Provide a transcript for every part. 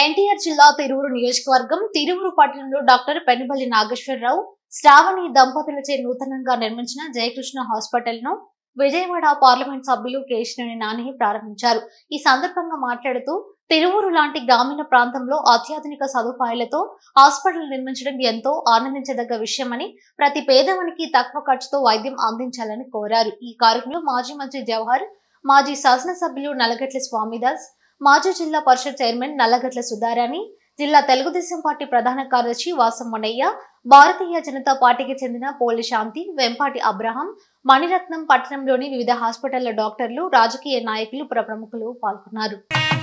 ఎన్టీఆర్ జిల్లా తిరువురు నియోజకవర్గం తిరువురు పట్టణంలో డాక్టర్ పెనుబల్లి నాగేశ్వరరావు శ్రావణి దంపతులచే నూతనంగా నిర్మించిన జయకృష్ణ హాస్పిటల్ ను విజయవాడ పార్లమెంట్ సభ్యులు కేశినేని నాని ప్రారంభించారు. ఈ సందర్భంగా మాట్లాడుతూ తిరువురు లాంటి గ్రామీణ ప్రాంతంలో అత్యాధునిక సదుపాయాలతో హాస్పిటల్ నిర్మించడం ఎంతో ఆనందించదగ్గ విషయమని, ప్రతి పేదవానికి తక్కువ ఖర్చుతో వైద్యం అందించాలని కోరారు. ఈ కార్యక్రమంలో మాజీ మంత్రి జవహర్, మాజీ శాసనసభ్యులు నల్లగట్ల స్వామిదాస్, మాజీ జిల్లా పరిషత్ చైర్మన్ నల్లగట్ల సుధారాణి, జిల్లా తెలుగుదేశం పార్టీ ప్రధాన కార్యదర్శి వాసం మొన్నయ్య, భారతీయ జనతా పార్టీకి చెందిన పోలి శాంతి, వెంపాటి అబ్రహాం, మణిరత్నం, పట్టణంలోని వివిధ హాస్పిటళ్ల డాక్టర్లు, రాజకీయ నాయకులు, ప్రముఖులు పాల్గొన్నారు.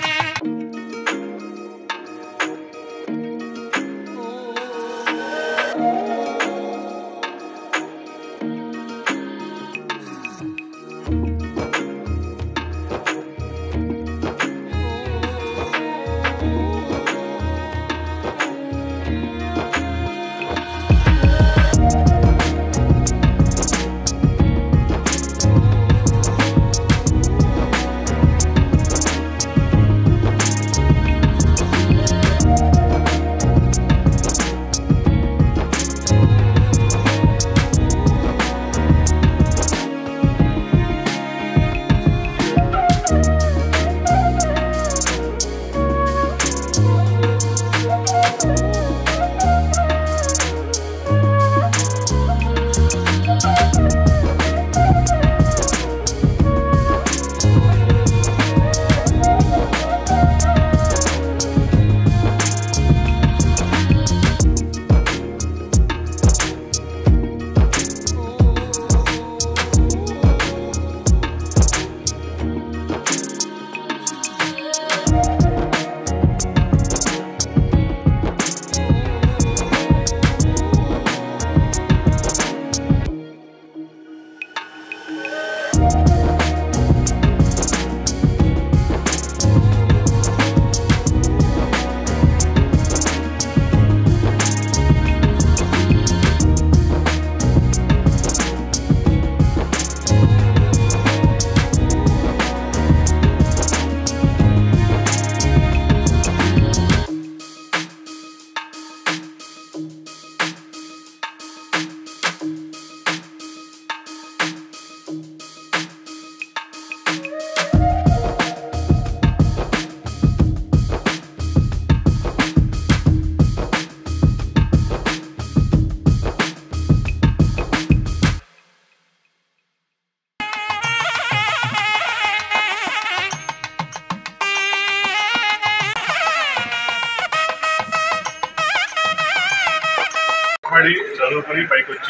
చదువుకొని పైకి వచ్చి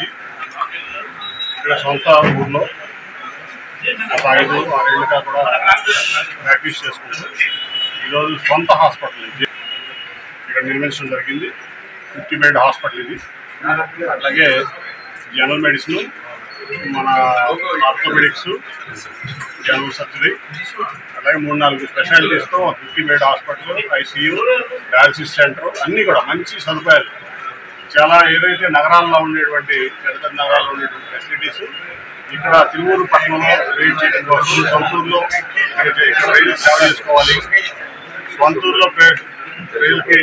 ఇక్కడ సొంత ఊర్లో ఒక 5-6 ఏళ్ళుగా కూడా ప్రాక్టీస్ చేసుకుంటాం. ఈరోజు సొంత హాస్పిటల్ ఇక్కడ నిర్మించడం జరిగింది. 50 బెడ్ హాస్పిటల్ ఇది. అట్లాగే జనరల్ మెడిసిన్, మన ఆర్థోపెడిక్స్, జనరల్ సర్జరీ, అలాగే 3-4 స్పెషాలిటీస్తో 50 bed hospital, ICU, dialysis centre అన్నీ కూడా మంచి సదుపాయాలు. చాలా ఏదైతే నగరాల్లో ఉండేటువంటి పెద్ద నగరాల్లో ఉండేటువంటి ఫెసిలిటీస్ ఇక్కడ తిరువూరు పట్టణంలో క్రియేట్ చేయడం కోసం సొంతూరులో రైలు సేవ చేసుకోవాలి, సొంతూరులో రైలుకి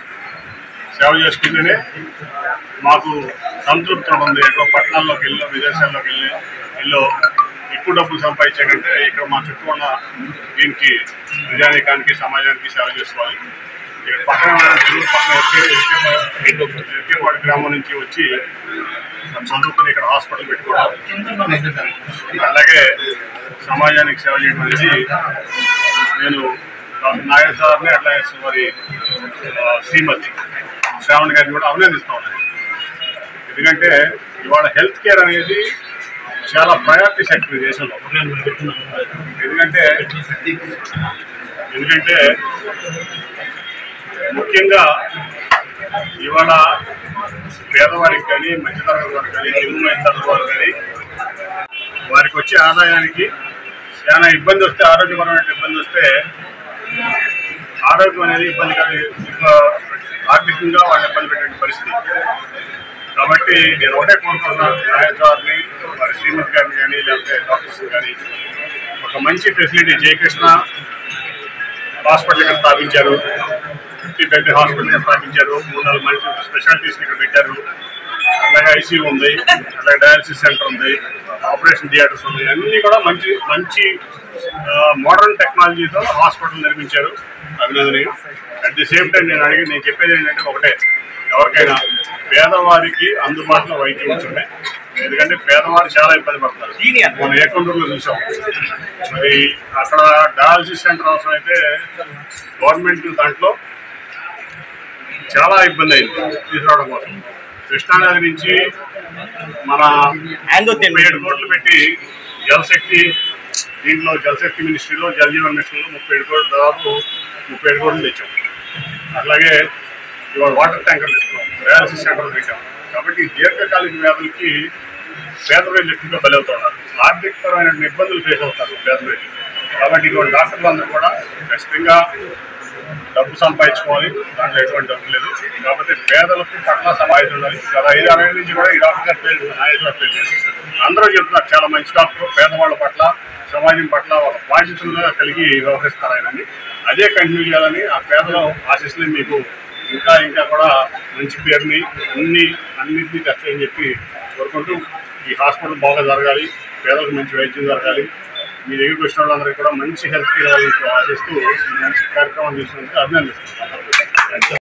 సేవ చేసుకుంటేనే మాకు సంతృప్తి ఉంది. ఎక్కడో పట్టణాల్లోకి వెళ్ళి విదేశాల్లోకి వెళ్ళి ఎక్కువ డబ్బులు సంపాదించే కంటే ఇక్కడ మా చుట్టూ ఉన్న దీనికి ప్రజానీకానికి సమాజానికి సేవ చేసుకోవాలి. పక్కన తిరువూరు పక్కన ఎక్కేపాడు గ్రామం నుంచి వచ్చి చదువుకుని ఇక్కడ హాస్పిటల్ పెట్టుకోవడం, అలాగే సమాజానికి సేవ చేయడం అనేది నేను డాక్టర్ నాగేశ్వర సార్ని, అట్లాగే వారి శ్రీమతి శ్రావణి గారిని కూడా అభినందిస్తూ ఉన్నాను. ఎందుకంటే ఇవాళ హెల్త్ కేర్ అనేది చాలా ప్రయారిటీ సెక్టర్ దేశంలో. ఎందుకంటే ముఖ్యంగా ఇవాళ పేదవారికి కానీ, మధ్యతరగతి వారికి కానీ, నిమ్న తరగతి వారికి కానీ వారికి వచ్చే ఆదాయానికి చాలా ఇబ్బంది వస్తే, ఆరోగ్యపరమైన ఇబ్బంది వస్తే ఆరోగ్యం అనేది ఇబ్బంది ఆర్థికంగా వాళ్ళని ఇబ్బంది పెట్టే పరిస్థితి. కాబట్టి నేను ఒకటే కోరుకుంటున్నాను, నాయకుడిని, వారి శ్రీమతి గారిని కానీ, లేకపోతే డాక్టర్స్ కానీ ఒక మంచి ఫెసిలిటీ జయకృష్ణ హాస్పిటల్ ఇక్కడ స్థాపించారు. 50 బెడ్ హాస్పిటల్ స్థాపించారు. 3-4 మల్టీ స్పెషాలిటీస్ ఇక్కడ పెట్టారు. అలాగే ఐసీయూ ఉంది, అలాగే డయాలసిస్ సెంటర్ ఉంది, ఆపరేషన్ థియేటర్స్ ఉంది. అన్నీ కూడా మంచి మంచి మోడర్న్ టెక్నాలజీతో హాస్పిటల్ నిర్మించారు. అభినందనీయం. అట్ ది సేమ్ టైం నేను చెప్పేది ఏంటంటే ఒకటే, ఎవరికైనా పేదవారికి అందుబాటులో వైద్యం ఉంచండి. ఎందుకంటే పేదవారు చాలా ఇబ్బంది పడతారు. మనం ఏకొండూరులో చూసాం. మరి అక్కడ డయాలసిస్ సెంటర్ అవసరం అయితే గవర్నమెంట్ దాంట్లో చాలా ఇబ్బంది అయింది తీసుకురావడం కోసం. కృష్ణానది నుంచి మన 37 కోట్లు పెట్టి జలశక్తి, దీంట్లో జలశక్తి మినిస్ట్రీలో, జలజీవన్ మిషన్లో 37 కోట్లు, దాదాపు 37 కోట్లు తెచ్చాం. అట్లాగే ఇవాళ వాటర్ ట్యాంకర్లు ఇస్తున్నాం, డయాలసిస్ సెంటర్లు పెట్టాం. కాబట్టి దీర్ఘకాలిక వ్యాధులకి పేద ప్రజలు ఎక్కువగా బలవుతున్నారు. ఆర్థికపరమైన ఇబ్బందులు ఫేస్ అవుతారు పేద ప్రజలు. కాబట్టి ఇవాళ డాక్టర్లు అందరూ కూడా ఖచ్చితంగా డబ్బు సంపాదించుకోవాలి, దాంట్లో ఎటువంటి డబ్బు లేదు. కాకపోతే పేదలకు పట్ల సమాజం ఉండాలి. గత 5-6 ఏళ్ళ నుంచి కూడా ఈ డాక్టర్ గారు పేరు అందరూ చెప్తున్నారు, చాలా మంచి డాక్టర్, పేదవాళ్ళ పట్ల సమాజం పట్ల ఒక బాధ్యతలుగా కలిగి వ్యవహరిస్తారు ఆయనని. అదే కంటిన్యూ చేయాలని ఆ పేదల ఆశీస్సుని మీకు ఇంకా ఇంకా కూడా మంచి పేరుని అన్నింటినీ తెస్తాయని చెప్పి కోరుకుంటూ, ఈ హాస్పిటల్ బాగా జరగాలి, పేదలకు మంచి వైద్యం జరగాలి, మీ దగ్గరికి వచ్చిన వాళ్ళందరికీ కూడా మంచి హెల్త్ కేర్ ఆశిస్తూ మంచి కార్యక్రమం చేసినందుకు అభినందిస్తున్నాను.